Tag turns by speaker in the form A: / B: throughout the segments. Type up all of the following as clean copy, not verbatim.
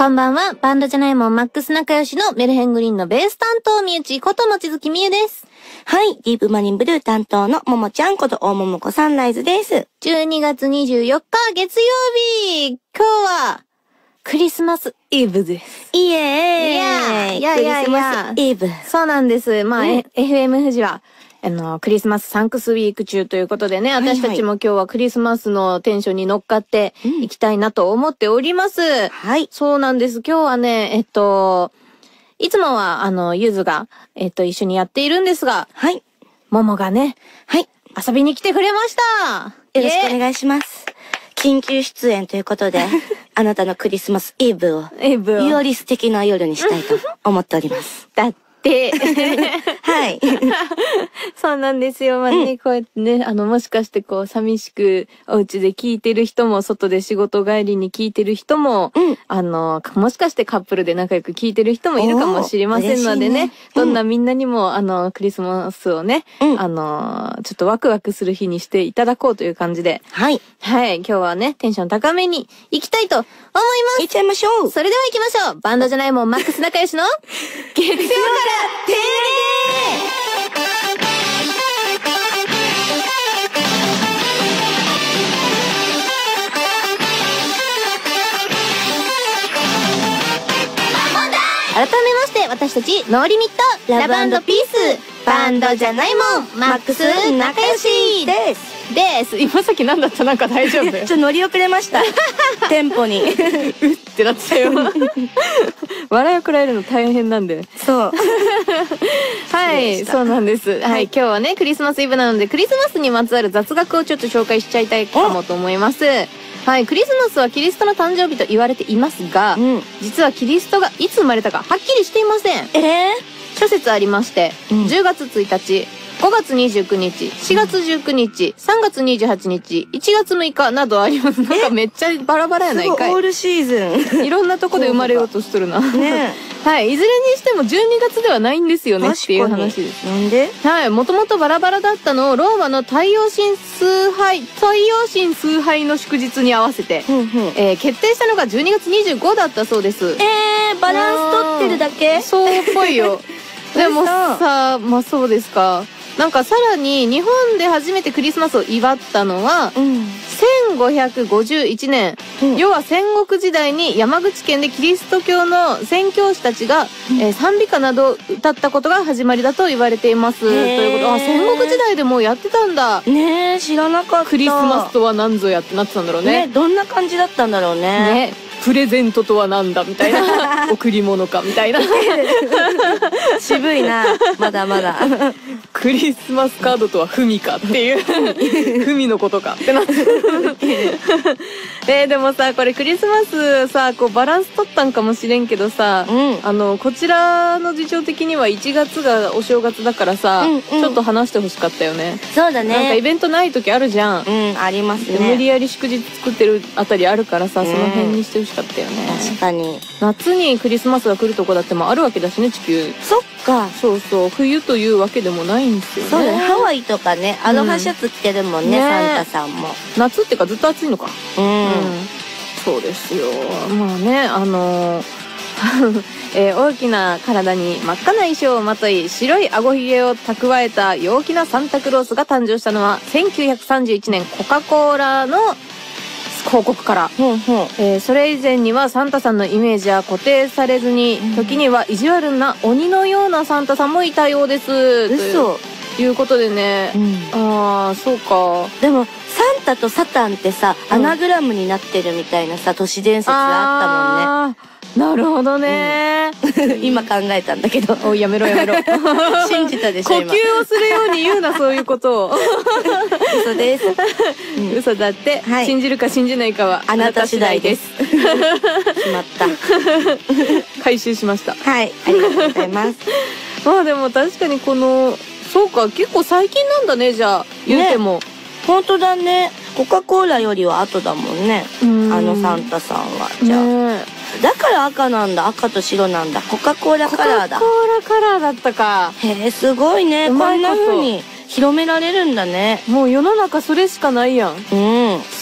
A: こんばんは、バンドじゃないもんマックス仲良しのメルヘングリーンのベース担当みゆちこともちづきみゆです。
B: はい、ディープマリンブルー担当のももちゃんこと大桃子サンライズです。
A: 12月24日月曜日、今日はクリスマスイブです。
B: イエーイ。
A: いや
B: クリスマスイブ。
A: そうなんです。FM 富士はクリスマスサンクスウィーク中ということでね、私たちも今日はクリスマスのテンションに乗っかっていきたいなと思っております。
B: はい。
A: そうなんです。今日はね、いつもはゆずが、一緒にやっているんですが、
B: はい。
A: ももがね、
B: はい。
A: 遊びに来てくれました。
B: よろしくお願いします。緊急出演ということで、あなたのクリスマスイブを、より素敵な夜にしたいと思っております。
A: だって
B: はい。
A: そうなんですよ。こうやってね、もしかして寂しくお家で聞いてる人も、外で仕事帰りに聞いてる人も、もしかしてカップルで仲良く聞いてる人もいるかもしれませんのでね、どんなみんなにも、クリスマスをね、ちょっとワクワクする日にしていただこうという感じで、
B: はい。
A: はい、今日はね、テンション高めに行きたいと思います。
B: 行っちゃいましょう。
A: それでは行きましょう。バンドじゃないもんマックス仲良しの月曜から定例。改めまして私たちノーリミットラブ&ピースバンドじゃないもんマックス仲良しです。今さっき何だった？なんか大丈夫？
B: ちょっと乗り遅れました。テンポに。
A: うってなってたよ。笑いをこらえるの大変なんで。
B: そう。
A: はい、そうなんです。はい、今日はね、クリスマスイブなので、クリスマスにまつわる雑学をちょっと紹介しちゃいたいかもと思います。はい、クリスマスはキリストの誕生日と言われていますが、実はキリストがいつ生まれたかはっきりしていません。諸説ありまして、10月1日、5月29日、4月19日、3月28日、1月6日などあります。なんかめっちゃバラバラやないかい。
B: オールシーズン。
A: いろんなとこで生まれようとしとるな。
B: ね
A: はい、いずれにしても12月ではないんですよねっていう話です。
B: なんで？
A: はい、もともとバラバラだったのをローマの太陽神崇拝の祝日に合わせて、決定したのが12月25だったそうです。
B: バランス取ってるだけ？
A: そうっぽいよ。でもさ、まあそうですか。なんかさらに日本で初めてクリスマスを祝ったのは、1551年、要は戦国時代に山口県でキリスト教の宣教師たちが、賛美歌などを歌ったことが始まりだと言われています。ということ、戦国時代でもうやってたんだ。
B: ねえ、知らなかった。
A: クリスマスとは何ぞやってなってたんだろうね。
B: どんな感じだったんだろうね。
A: ね。プレゼントとはなんだみたいな。贈り物かみたいな。
B: 渋いな、まだまだ。
A: クリスマスカードとはフミかっていう。フミのことかってなって。でもさ、これクリスマスさ、バランス取ったんかもしれんけどさ、こちらの事情的には1月がお正月だからさ、ちょっと話してほしかったよね。
B: そうだね。
A: なんかイベントない時あるじゃん。
B: ありますね。
A: 無理やり祝日作ってるあたりあるからさ、その辺にしてほしかったよね。
B: 確かに。
A: 夏にクリスマスが来るとこだってもあるわけだしね、地球。
B: そっか。
A: そうそう、冬というわけでもないんですよね。
B: そうだね。ハワイとかね、アロハシャツ着てるもんね、サンタさんも。
A: 夏ってかずっと暑いのか。そうですよ。まあね、大きな体に真っ赤な衣装をまとい、白い顎ひげを蓄えた陽気なサンタクロースが誕生したのは、1931年コカ・コーラの広告から。それ以前にはサンタさんのイメージは固定されずに、時には意地悪な鬼のようなサンタさんもいたようです。
B: 嘘。
A: ということでね。ああ、そうか。
B: でも、サンタとサタンってさ、アナグラムになってるみたいなさ、都市伝説があったもんね。
A: なるほどね。
B: 今考えたんだけど。
A: おい、やめろやめろ。
B: 信じたでしょ、
A: 呼吸をするように言うな、そういうことを。
B: 嘘です。
A: 嘘だって。信じるか信じないかは
B: あなた次第です。しまった。
A: 回収しました。
B: はい、ありがとうございます。
A: まあでも確かにそうか、結構最近なんだね、じゃあ、言うても。
B: 本当だね。コカ・コーラよりは後だもんね。サンタさんは。じゃあ。だから赤なんだ。赤と白なんだ。コカ・コーラカラーだ。
A: コカ・コーラカラーだったか。
B: へえ、すごいね。こんな風に広められるんだね。
A: もう世の中それしかないやん。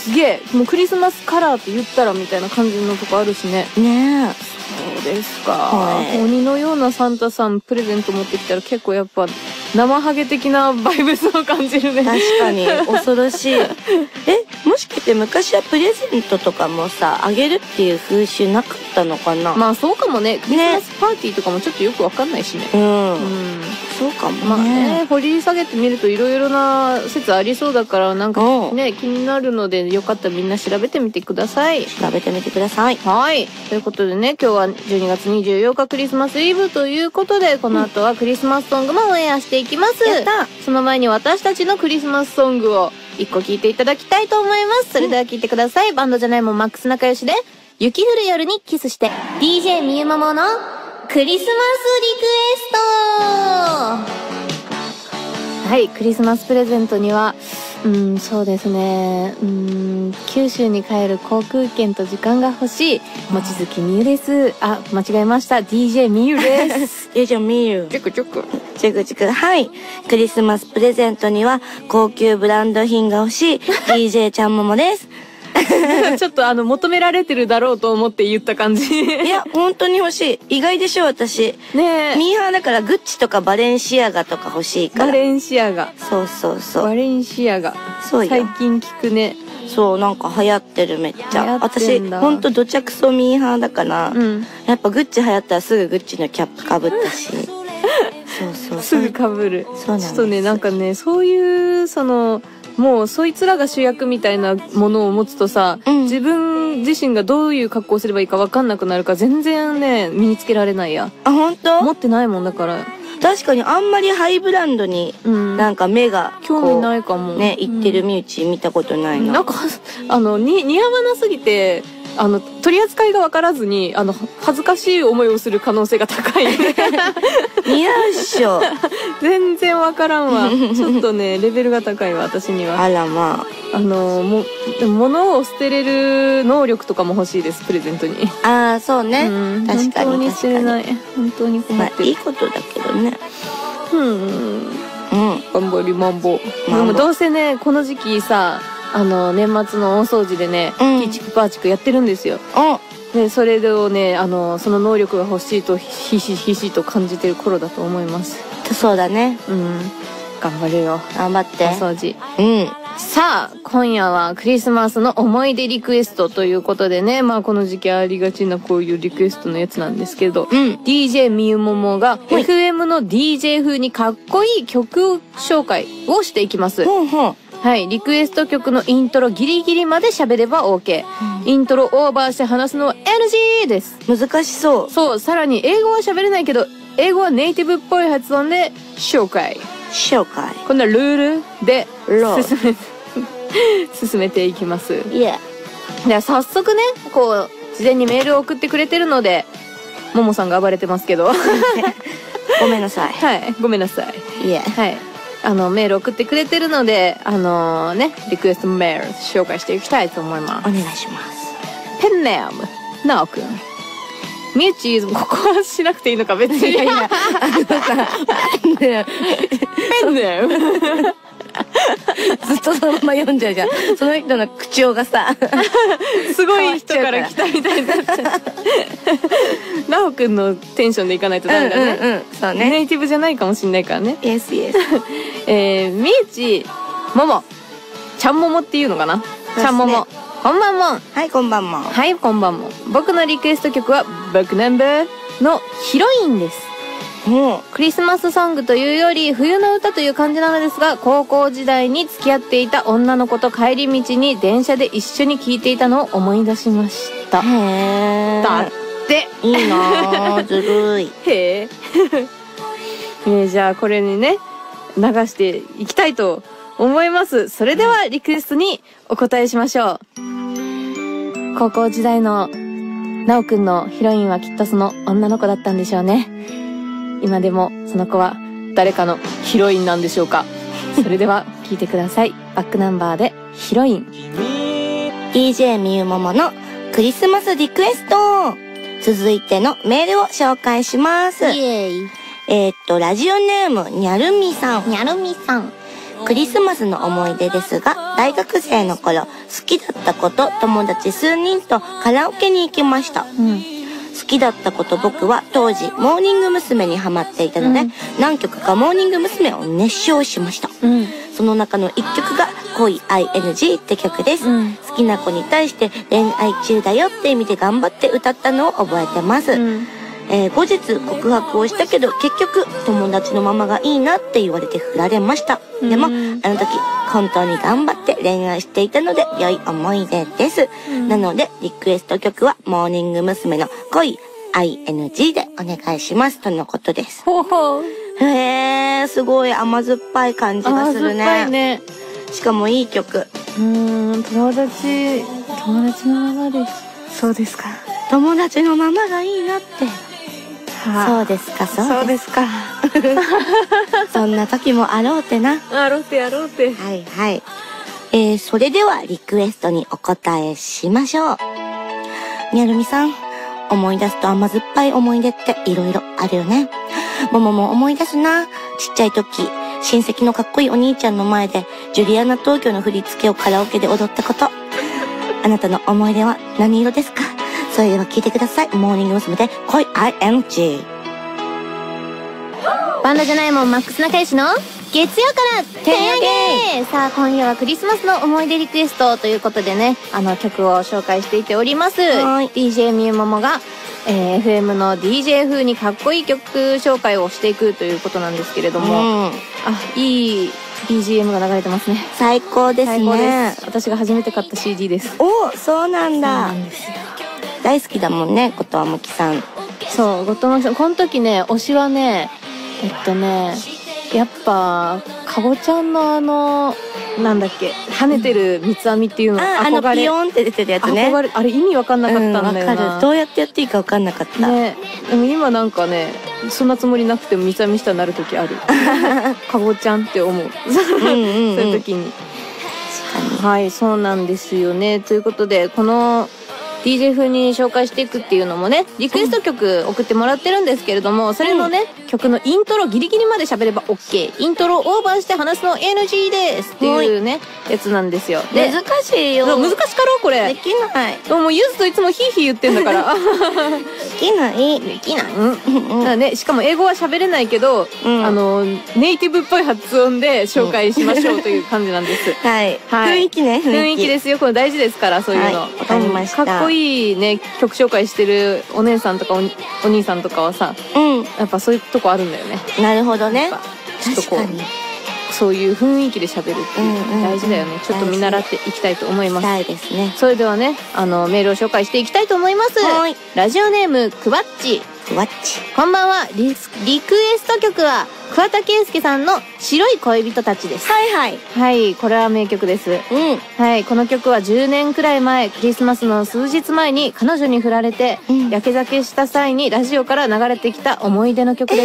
A: すげえ、もうクリスマスカラーって言ったらみたいな感じのとこあるしね。
B: ねえ。
A: そうですか。鬼のようなサンタさんプレゼント持ってきたら結構やっぱ生ハゲ的なバイブスを感じるね。
B: 確かに恐ろしい。もしかして昔はプレゼントとかもさあげるっていう風習なかったのかな。
A: まあそうかもね。クリスマスパーティーとかもちょっとよくわかんないしね。
B: そうかもね。
A: まあね、掘り下げてみるといろいろな説ありそうだからなんかね気になるのでよかったらみんな調べてみてください。
B: 調べてみてください。
A: はい。ということでね、今日は12月24日クリスマスイブということで、この後はクリスマスソングもオンエアしていきます。
B: やった。
A: その前に私たちのクリスマスソングを1個聴いていただきたいと思います。それでは聴いてください。バンドじゃないもんマックス仲良しで、雪降る夜にキスして、DJ みゆもものクリスマスリクエスト。はい、クリスマスプレゼントには、そうですね。九州に帰る航空券と時間が欲しい。望月みゆです。あ、間違えました。DJ みゆです。
B: DJ みゆ。
A: チュクチュク。
B: チュクチュク。はい。クリスマスプレゼントには高級ブランド品が欲しい。DJ ちゃんももです。
A: ちょっと求められてるだろうと思って言った感じ。
B: いや、本当に欲しい。意外でしょ、私。
A: ねえ。
B: ミーハーだからグッチとかバレンシアガとか欲しいから。
A: バレンシアガ。
B: そうそうそう。
A: バレンシアガ。
B: そうよ。
A: 最近聞くね。
B: そう、なんか流行ってるめっちゃ。私、ほんとどちゃくそミーハーだから、やっぱグッチ流行ったらすぐグッチのキャップかぶったし。そう。
A: すぐかぶる。
B: そうなんです。
A: ちょっとね、なんかね、そういう、もうそいつらが主役みたいなものを持つとさ、自分自身がどういう格好をすればいいか分かんなくなるから全然ね身につけられないや。
B: あ、本当？
A: 持ってないもんだから。
B: 確かにあんまりハイブランドになんか目が
A: 興味ないかも
B: ね、いってる身内見たことないな。
A: なんか似合わなすぎて取り扱いが分からずに恥ずかしい思いをする可能性が高い。
B: 似合うっしょ。
A: 全然分からんわ。ちょっとねレベルが高いわ私には。
B: あらまあ。
A: 物を捨てれる能力とかも欲しいですプレゼントに。
B: ああそうね。確かに
A: 本当に捨てれない。本当に困ってる。
B: まあいいことだけどね。
A: 頑張りマンボ。でもどうせねこの時期さ年末の大掃除でね、ピーチクパーチクやってるんですよ。で、それをね、その能力が欲しいと、ひしひしと感じてる頃だと思います。
B: そうだね。
A: 頑張るよ。
B: 頑張って。
A: お掃除。さあ、今夜はクリスマスの思い出リクエストということでね、まあこの時期ありがちなこういうリクエストのやつなんですけど、DJ みゆももが FM の DJ 風にかっこいい曲紹介をしていきます。はい、リクエスト曲のイントロギリギリまで喋れば OK。イントロオーバーして話すのは NG です。
B: 難しそう。
A: そう、さらに英語は喋れないけど、英語はネイティブっぽい発音で紹介。こんなルールで進めていきます。では早速ね、こう、事前にメールを送ってくれてるので、ももさんが暴れてますけど。
B: ごめんなさい。
A: はい、ごめんなさい。はい。メール送ってくれてるので、リクエストメール紹介していきたいと思います。
B: お願いします。
A: ペンネーム、なおくん。みゆちここはしなくていいのか、別に。ペンネーム。
B: ずっとそのまま読んじゃうじゃん。その人の口調がさ、
A: すごい人から来たみたいになっちゃう。なおくんのテンションでいかないとダメだね。
B: そうね。
A: ネイティブじゃないかもしんないからね。
B: Yes,
A: yes。みゆちもも。ちゃんももっていうのかな？ちゃんもも。こんばんもん。
B: はい、こんばんもん。
A: はい、こんばんもん。僕のリクエスト曲は、僕ナンバーのヒロインです。クリスマスソングというより冬の歌という感じなのですが、高校時代に付き合っていた女の子と帰り道に電車で一緒に聴いていたのを思い出しました。だって
B: いいなぁ、ずるい。
A: へえ。じゃあこれにね流していきたいと思います。それではリクエストにお答えしましょう。高校時代のなおくんのヒロインはきっとその女の子だったんでしょうね。今でもその子は誰かのヒロインなんでしょうか。それでは聴いてください。バックナンバーでヒロイン。
B: DJ みゆもものクリスマスリクエスト。続いてのメールを紹介します。
A: イエーイ。
B: ラジオネームにゃるみさん。
A: にゃるみさん。
B: クリスマスの思い出ですが、大学生の頃、好きだった子と友達数人とカラオケに行きました。好きだった子と僕は当時モーニング娘。にハマっていたので、何曲かモーニング娘。を熱唱しました。その中の一曲が恋 ING って曲です。好きな子に対して恋愛中だよって意味で頑張って歌ったのを覚えてます。後日告白をしたけど結局友達のままがいいなって言われて振られました。でもあの時本当に頑張って恋愛していたので良い思い出です。なのでリクエスト曲はモーニング娘。の恋 ING でお願いしますとのことです。
A: ほうほう。
B: へー、すごい甘酸っぱい感じがするね。甘酸っぱいね。しかもいい曲。
A: 友達のままです。そうですか。
B: 友達のままがいいなって。そうですか、
A: そうですか。
B: そんな時もあろうてな。
A: あろうて。
B: はいはい。それではリクエストにお答えしましょう。にゃるみさん、思い出すと甘酸っぱい思い出っていろいろあるよね。ももも思い出すな。ちっちゃい時、親戚のかっこいいお兄ちゃんの前でジュリアナ東京の振り付けをカラオケで踊ったこと。あなたの思い出は何色ですか？それでは聞いてください。モーニング娘。で恋 ING。
A: バンドじゃないもんマックス仲良しの月曜から手上げ。さあ今夜はクリスマスの思い出リクエストということでね、曲を紹介していております。DJ みゆももが、FM の DJ 風にかっこいい曲紹介をしていくということなんですけれども、いい BGM が流れてますね。
B: 最高ですね。最高です。
A: 私が初めて買った CD です。
B: お、そうなんだ。そうなんですよ。大好きだもんね、後藤真希さん。
A: そう、後藤真希さん。この時ね、推しはね、やっぱ、かごちゃんのなんだっけ、跳ねてる三つ編みっていうの、
B: 憧れ。ピヨンって出てるやつね。
A: 憧れ、あれ意味わかんなかったんだよな。
B: わかる。どうやってやっていいかわかんなかった。
A: ね。でも今なんかね、そんなつもりなくても三つ編みしたになる時ある。かごちゃんって思う。そういう時に。確かに。はい、そうなんですよね。ということで、この、DJ 風に紹介していくっていうのもね、リクエスト曲送ってもらってるんですけれども、それのね、曲のイントロギリギリまで喋れば OK。イントロオーバーして話すの NG ですっていうね、やつなんですよ。
B: 難しいよ。
A: 難しかろうこれ。
B: できない。
A: もうゆずといつもヒーヒー言ってんだから。
B: できない。
A: できない。だね、しかも英語は喋れないけど、ネイティブっぽい発音で紹介しましょうという感じなんです。
B: はい。雰囲気ね、
A: 雰囲気ですよ。これ大事ですから、そういうの。
B: わかりました。
A: かっこいいね、曲紹介してるお姉さんとかお兄さんとかはさ、やっぱそういうとこあるんだよね。
B: なるほどね。
A: ちょっとこう、そういう雰囲気で喋るっていう大事だよね。ちょっと見習っていきたいと思います。
B: はいですね。
A: それではね、メールを紹介していきたいと思います。ラジオネームくわっち。こんばんは。リクエスト曲は桑田佳祐さんの白い恋人たちです。はい、これは名曲です。はい、この曲は10年くらい前、クリスマスの数日前に彼女に振られて、やけ酒した際にラジオから流れてきた思い出の曲です。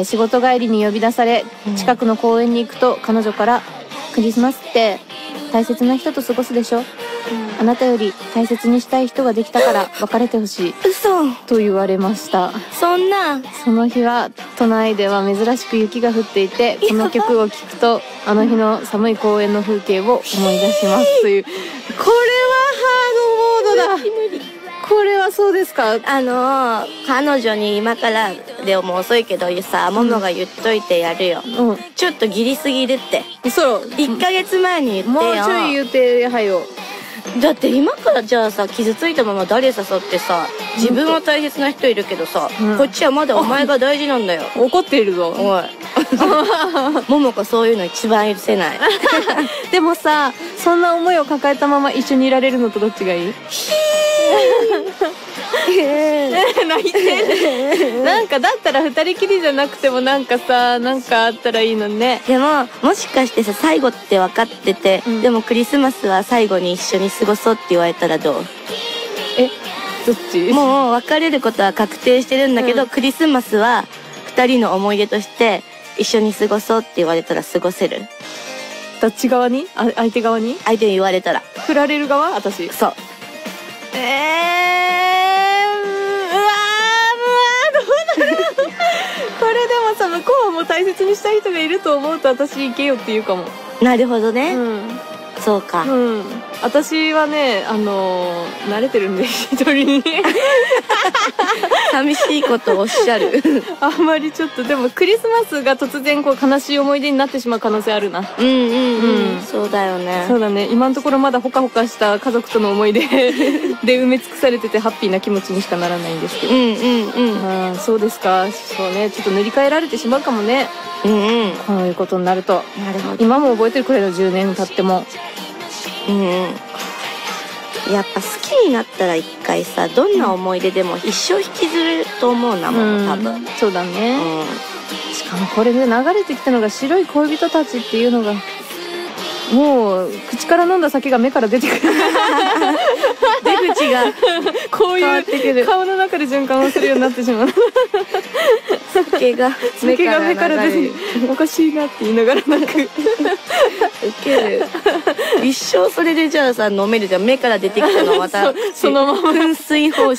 A: 仕事帰りに呼び出され、近くの公園に行くと彼女から、クリスマスって大切な人と過ごすでしょ、あなたより大切にしたい人ができたから別れてほしい。
B: 嘘
A: と言われました。
B: そんな。
A: その日は都内では珍しく雪が降っていて、この曲を聴くとあの日の寒い公園の風景を思い出しますという。これはハードモードだ。これはそうですか。
B: 彼女に今からでも遅いけどさ、ももが言っといてやるよ。ちょっとギリすぎるって。
A: そう。
B: 1ヶ月前に言ってよ。
A: もうちょい言ってやはよ。
B: だって今からじゃあさ、傷ついたまま誰誘ってさ、自分は大切な人いるけどさ、こっちはまだお前が大事なんだよ。
A: 怒っているぞ。
B: おい。ももかそういうの一番許せない。
A: でもさ、そんな思いを抱えたまま一緒にいられるのとどっちがいい？泣いてる。なんかだったら二人きりじゃなくてもなんかさ、なんかあったらいいのね。
B: でももしかしてさ、最後って分かってて、でもクリスマスは最後に一緒に過ごそうって言われたらどう？
A: どっち？
B: もう別れることは確定してるんだけど、クリスマスは二人の思い出として一緒に過ごそうって言われたら過ごせる？
A: どっち側に？相手側に？
B: 相手に言われたら。
A: 振られる側？私。
B: そう。
A: うわー、どうだろう。これでもさ、向こうも大切にしたい人がいると思うと私行けよって言うかも。
B: なるほどね。
A: うん。
B: そうか。
A: うん。私はね、慣れてるんで、一人に。
B: 寂しいことをおっしゃる。
A: あんまりちょっと、でもクリスマスが突然こう悲しい思い出になってしまう可能性あるな。
B: うんうんうん。そうだよね。
A: そうだね。今のところまだほかほかした家族との思い出で埋め尽くされててハッピーな気持ちにしかならないんですけど。
B: うんうんうん。
A: そうですか。そうね。ちょっと塗り替えられてしまうかもね。
B: うんうん。
A: こういうことになると。
B: なるほど。
A: 今も覚えてるくらいの10年経っても。
B: うんうん。やっぱ好きになったら一回さ、どんな思い出でも一生引きずると思うなもん、多分。
A: そうだね。しかもこれで流れてきたのが白い恋人たちっていうのが、もう口から飲んだ酒が目から出てくる。
B: 出口が
A: こういう顔の中で循環をするようになってしまう。
B: 酒が
A: 目から出ておかしいなって言いながら泣く。ウ
B: ケる。一生それでじゃあさ飲めるじゃん。目から出てきたのまた
A: そのまま
B: 噴水方式。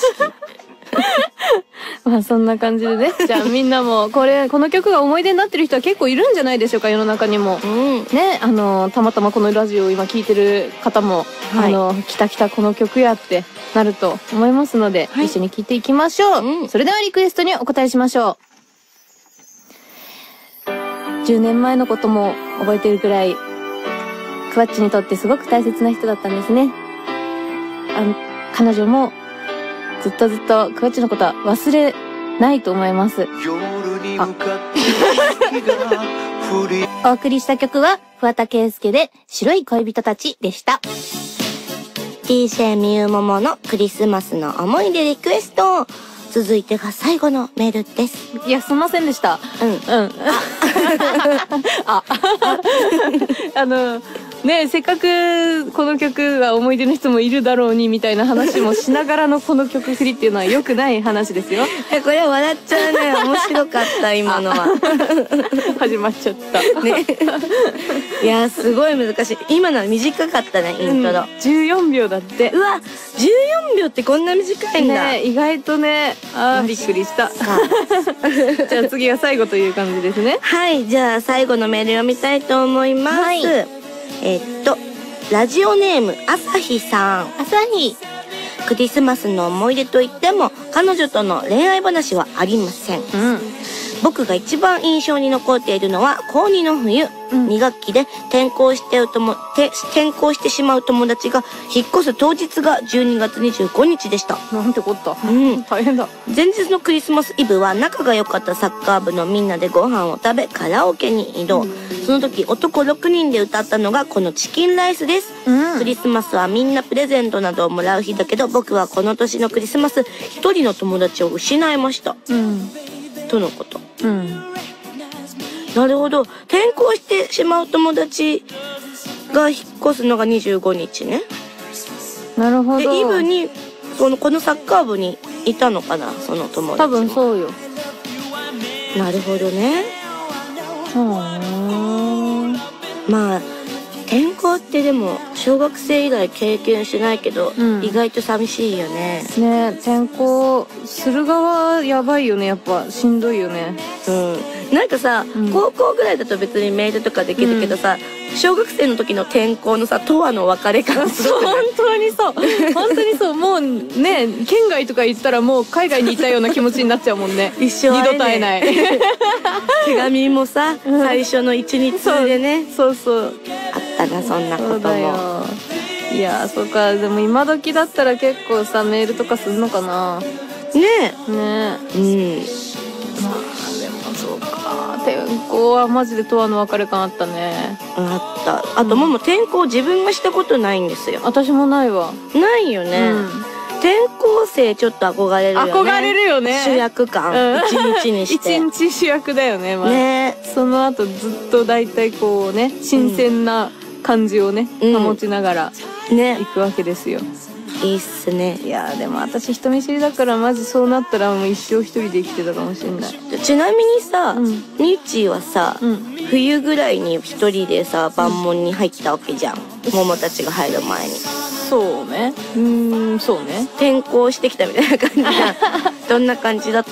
A: まあそんな感じでね。じゃあみんなもこの曲が思い出になってる人は結構いるんじゃないでしょうか、世の中にも。ね、たまたまこのラジオを今聴いてる方も、来たこの曲やってなると思いますので、一緒に聴いていきましょう。それではリクエストにお答えしましょう。10年前のことも覚えてるくらい、クワッチにとってすごく大切な人だったんですね。彼女もずっとクワッチのことは忘れないと思います。お送りした曲は桑田佳祐で白い恋人たちでした。
B: DJ みゆもものクリスマスの思い出リクエスト。続いてが最後のメールです。
A: いや、すんませんでした。ね、せっかくこの曲が思い出の人もいるだろうにみたいな話もしながらのこの曲振りっていうのは良くない話ですよ。
B: これ笑っちゃうね。面白かった今のは。
A: 始まっちゃった。ね。
B: いやすごい難しい。今のは短かったねイントロ。
A: 14秒だって。
B: うわ、14秒ってこんな短いんだ。
A: ね、意外とね。びっくりした。じゃあ次は最後という感じですね。
B: はい、じゃあ最後のメール読みたいと思います。ラジオネーム朝日さん。
A: 朝日。
B: クリスマスの思い出といっても彼女との恋愛話はありません。僕が一番印象に残っているのは高2の冬、2学期で転校してしまう友達が引っ越す当日が12月25日でした。
A: なんてこった。大変だ。
B: 前日のクリスマスイブは仲が良かったサッカー部のみんなでご飯を食べカラオケに移動。その時男6人で歌ったのがこのチキンライスです。クリスマスはみんなプレゼントなどをもらう日だけど僕はこの年のクリスマス一人の友達を失いました。とのこと。なるほど。転校してしまう友達が引っ越すのが25日ね。
A: なるほど。
B: でイブにこのサッカー部にいたのかな、その友達。
A: 多分そうよ。
B: なるほどね。まあ転校ってでも小学生以来経験してないけど、意外と寂しいよね。
A: ね、転校する側やばいよね。やっぱしんどいよね。
B: なんかさ、高校ぐらいだと別にメールとかできるけどさ、小学生の時の転校のさ、とわの別れ感すごくない？
A: 本当にそう。本当にそう。もうね、県外とか行ったらもう海外にいたような気持ちになっちゃうもんね。
B: 一生
A: 二度と会えない。
B: 手紙もさ、最初の1日でね。
A: そうそう。
B: あったな、そんなことも。
A: いや、そうか。でも今時だったら結構さ、メールとかするのかな。
B: ね
A: え。まあでもそうか。転校はマジでとわの別れ感あったね。
B: あった。あともう転校自分がしたことないんですよ。
A: 私もないわ。
B: ないよね。転校生ちょっと憧れるよね。
A: 憧れるよね。
B: 主役感一日にして。
A: 一日主役だよね。
B: ね。
A: その後ずっと大体こうね、新鮮な感じをね、保ちながら行くわけですよ。
B: いいっすね。
A: いやでも私人見知りだからマジそうなったらもう一生一人で生きてたかもしれない。
B: ちなみにさ、みっちーはさ、冬ぐらいに一人でさ万門に入ったわけじゃん。桃たちが入る前に。
A: そうね。そうね。
B: 転校してきたみたいな感じじゃん。どんな感じだった？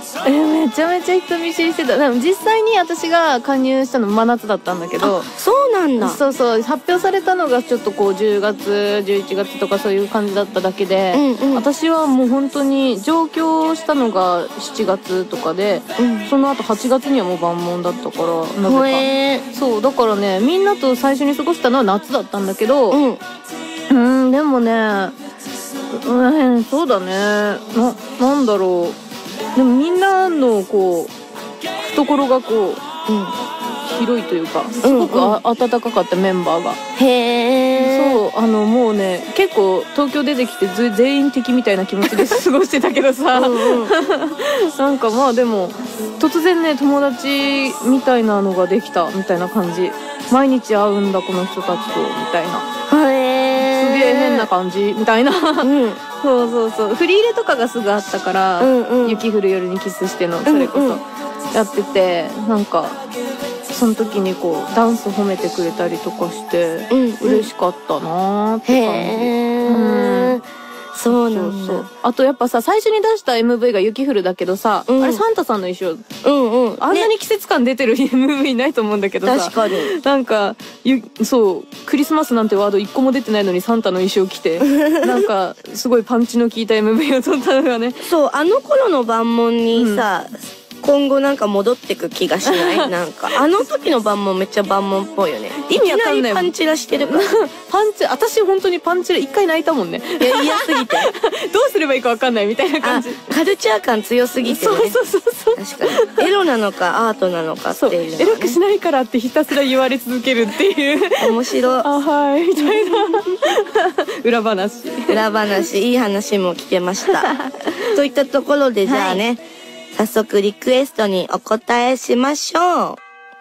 A: めちゃめちゃ人見知りしてた。でも実際に私が加入したの真夏だったんだけど。
B: そうなんだ。
A: そうそう、発表されたのがちょっとこう10月11月とかそういう感じだっただけで、私はもう本当に上京したのが7月とかで、その後8月にはもう万門だったから、なぜか。そうだからね、みんなと最初に過ごしたのは夏だったんだけど、でもね、そうだね、なんだろう、でもみんなのこう懐がこう、広いというか、すごく温かかった、メンバーが。そう、もうね、結構東京出てきて全員敵みたいな気持ちで過ごしてたけどさ、なんかまあでも突然ね、友達みたいなのができたみたいな感じ。毎日会うんだこの人たちとみたいな。すげえ変な感じみたいな。そうそうそう、振り入れとかがすぐあったから、雪降る夜にキスしてのそれこそやってて、なんかその時にこうダンス褒めてくれたりとかして嬉しかったなーって感じ。
B: そうなんだ。
A: あとやっぱさ、最初に出した MV が雪降るだけどさ、あれサンタさんの衣装、あんなに季節感出てる MV ないと思うんだけどさ、
B: 確かに
A: なんかそう、クリスマスなんてワード1個も出てないのにサンタの衣装着てなんかすごいパンチの効いた MV を撮ったのがね、
B: そう、あの頃の万門にさ、今後なんか戻ってく気がしないなんかあの時の万門めっちゃ万門っぽいよね。
A: 意味わかんない。
B: パンチラしてるから
A: パンチ、私本当にパンチラ1回泣いたもんね。
B: いや、嫌すぎて
A: どうすればいいかわかんないみたいな感じ。
B: カルチャー感強すぎてね。
A: そう
B: 確かにエロなのかアートなのかっていうの、ね、
A: エロくしないからってひたすら言われ続けるっていう
B: 面白い。
A: あ、はいみたいな裏話、い
B: い話も聞けましたといったところで、じゃあね、早速リクエストにお答えしましょう。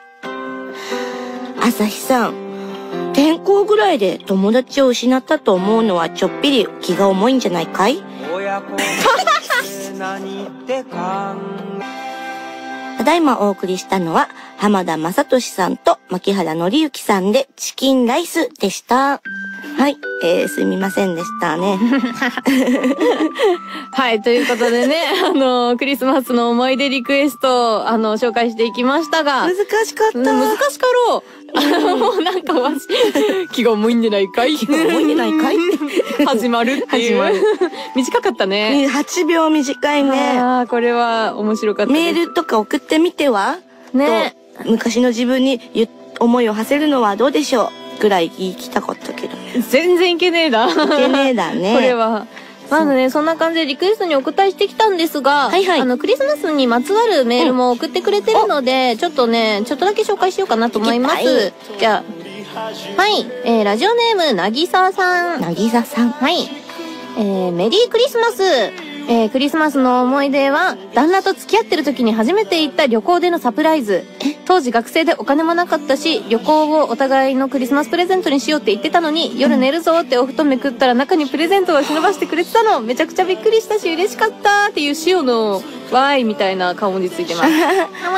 B: 朝日さん、転校ぐらいで友達を失ったと思うのはちょっぴり気が重いんじゃないかいただいまお送りしたのは浜田雅俊さんと牧原紀之さんでチキンライスでした。はい、すみませんでしたね。
A: はい、ということでね、クリスマスの思い出リクエストを、紹介していきましたが。
B: 難しかった。
A: 難しかろう。もうなんか気が重いんじゃないかい始まるっていう。短かったね。
B: 8秒短いね。
A: ああ、これは面白かったです。
B: メールとか送ってみては
A: ね。
B: 昔の自分に思いを馳せるのはどうでしょうぐらい言いきたかったけど。
A: 全然いけねえだ。
B: いけねえだね。
A: これは。まずね、そんな感じでリクエストにお答えしてきたんですが、クリスマスにまつわるメールも送ってくれてるので、ちょっとだけ紹介しようかなと思います。じゃあ、はい、ラジオネーム、なぎささん。
B: なぎささん。
A: はい。メリークリスマス。クリスマスの思い出は、旦那と付き合ってる時に初めて行った旅行でのサプライズ。当時学生でお金もなかったし、旅行をお互いのクリスマスプレゼントにしようって言ってたのに、夜寝るぞってお布団めくったら中にプレゼントを忍ばしてくれてたの。めちゃくちゃびっくりしたし嬉しかったっていう塩のわーいみたいな顔文字ついてます。は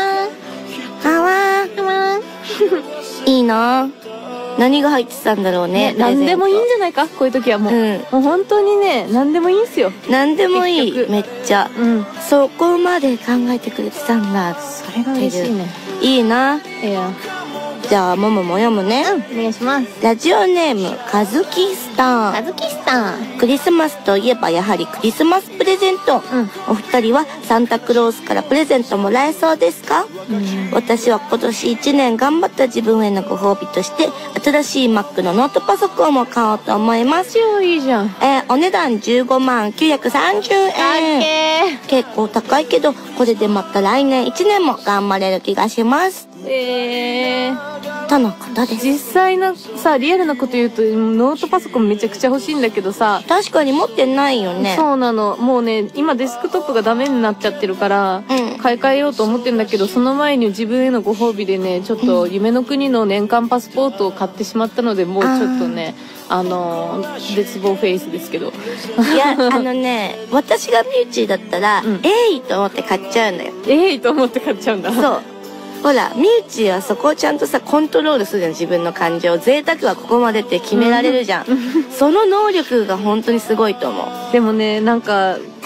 A: わー。
B: いいなぁ。何が入ってたんだろうね。
A: 何でもいいんじゃないか、こういう時はもう。もう本当にね、何でもいいんすよ。
B: 何でもいい、めっちゃ。そこまで考えてくれてたんだ。
A: それが嬉しいね。
B: いいな。じゃあ、ももも読むね。
A: お願いします。
B: ラジオネーム、かずきスター。クリスマスといえばやはりクリスマスプレゼント。お二人はサンタクロースからプレゼントもらえそうですか？私は今年1年頑張った自分へのご褒美として、新しい Mac のノートパソコンを買おうと思います。
A: 超いいじゃん。
B: お値段15万930円。結構高いけど、これでまた来年1年も頑張れる気がします。とのことです。
A: 実際のさ、リアルなこと言うと、ノートパソコンめちゃくちゃ欲しいんだけどさ。
B: 確かに持ってないよね。
A: そうなの。もうね、今デスクトップがダメになっちゃってるから、買い替えようと思ってんだけど、その前に自分へのご褒美でね、ちょっと夢の国の年間パスポートを買ってしまったので、もうちょっとね、絶望フェイスですけど。
B: いや、私がミューチーだったら、えいと思って買っちゃうんだよ。
A: えいと思って買っちゃうんだ。
B: そう。ほら、ミューチーはそこをちゃんとさ、コントロールするじゃん、自分の感情。贅沢はここまでって決められるじゃん。その能力が本当にすごいと思う。
A: でもね、なんか、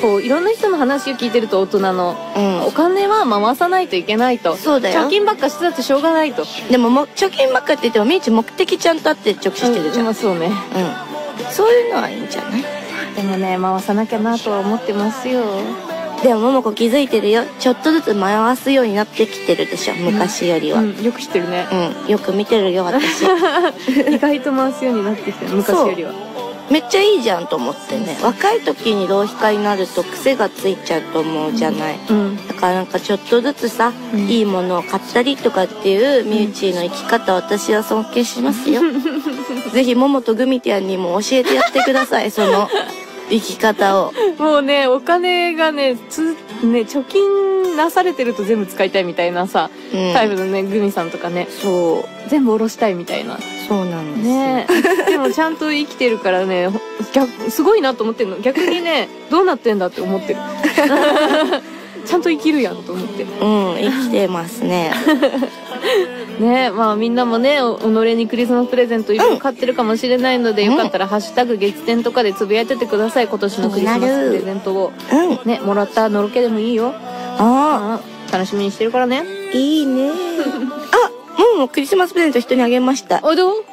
A: こういろんな人の話を聞いてると大人の、お金は回さないといけないと。
B: そうだよ。
A: 貯金ばっかしてたってしょうがないと。
B: でも貯金ばっかって言ってもみーち目的ちゃんとあって直視してるじゃん。
A: まあそうね。
B: そういうのはいいんじゃない？
A: でもね、回さなきゃなとは思ってますよ。
B: でも桃子気づいてるよ。ちょっとずつ回すようになってきてるでしょ、昔よりは。
A: よく知ってるね。
B: よく見てるよ、私。
A: 意外と回すようになってきてる、昔よりは。
B: めっちゃいいじゃんと思ってね。若い時に浪費家になると癖がついちゃうと思うじゃない。だからなんかちょっとずつさ、いいものを買ったりとかっていうみゆちーの生き方、私は尊敬しますよ。ぜひ桃とグミティアンにも教えてやってください、その生き方を。も
A: うね、お金がね、貯金なされてると全部使いたいみたいなさ、タイプのね、グミさんとかね。そう。全部下ろしたいみたいな。
B: そうなんですよ。
A: ね。でもちゃんと生きてるからね、すごいなと思ってるの。逆にね、どうなってんだって思ってる。ちゃんと生きるやんと思って。
B: 生きてますね。
A: ね、まあみんなもね、己にクリスマスプレゼントいろいろ買ってるかもしれないので、よかったらハッシュタグ月天とかでつぶやいててください。今年のクリスマスプレゼントを。ね、もらったのろけでもいいよ。楽しみにしてるからね。
B: いいね。もうクリスマスプレゼント人にあげました。
A: どう？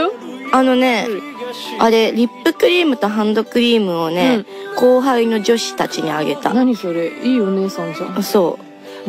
B: あれ、リップクリームとハンドクリームをね、後輩の女子たちにあげた。
A: 何それ？いいお姉さんじゃん。
B: そう。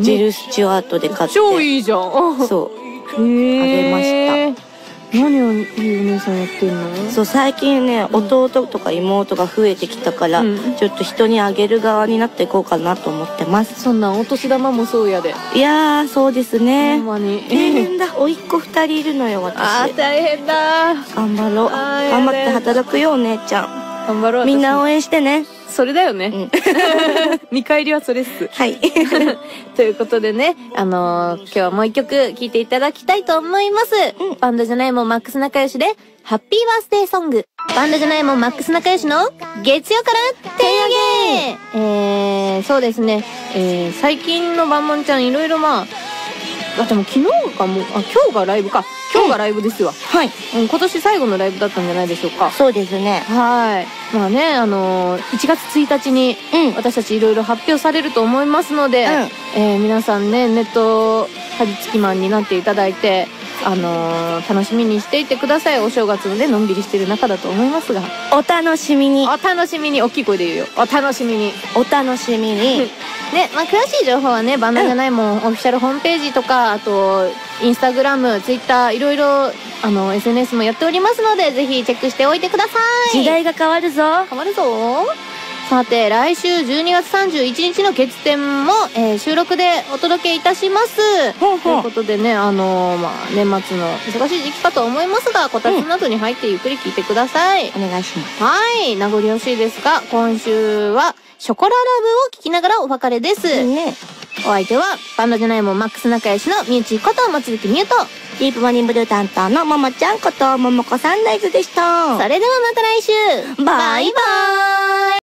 B: ジル・スチュワートで買って。
A: 超いいじゃん。
B: そう。あげました。
A: 何をいいお姉さんやってんの？
B: そう、最近ね、弟とか妹が増えてきたから、ちょっと人にあげる側になっていこうかなと思ってます。
A: そんなお年玉もそうやで。
B: いやー、そうですね。
A: ほんまに。
B: 大変だ。甥っ子2人いるのよ、私。
A: 大変だ。
B: 頑張ろう。頑張って働くよ、お姉ちゃん。
A: 頑張ろう。
B: みんな応援してね。
A: それだよね。見返りはそれっす。
B: はい。
A: ということでね、今日はもう一曲聴いていただきたいと思います。バンドじゃないもんマックス仲良しで、ハッピーバースデーソング。バンドじゃないもんマックス仲良しの月曜から手上げ。そうですね。最近のバンモンちゃんいろいろでも昨日かも、今日がライブか。今日がライブですわ。はい。今年最後のライブだったんじゃないでしょうか。
B: そうですね。
A: はい。まあね、1月1日に、私たちいろいろ発表されると思いますので、皆さんね、ネットカジツキマンになっていただいて、楽しみにしていてください。お正月のね、のんびりしてる中だと思いますが。
B: お楽しみに。
A: お楽しみに。大きい声で言うよ。お楽しみに。
B: お楽しみに。
A: ね、まあ、詳しい情報はね、バンドじゃないもん、オフィシャルホームページとか、あと、インスタグラム、ツイッター、いろいろ、SNS もやっておりますので、ぜひチェックしておいてください。
B: 時代が変わるぞ。
A: 変わるぞ。さて、来週12月31日の月天も、収録でお届けいたします。ということでね、年末の忙しい時期かと思いますが、こたつなどに入ってゆっくり聞いてください。
B: お願いします。
A: はい、名残惜しいですが、今週は、ショコララブを聞きながらお別れです。お相手は、バンドじゃないもんマックス仲良しのみゆちこと望月みゆと、
B: ディープモーニングブルー担当のももちゃんことももこサンライズでした。
A: それではまた来週。
B: バイバーイ。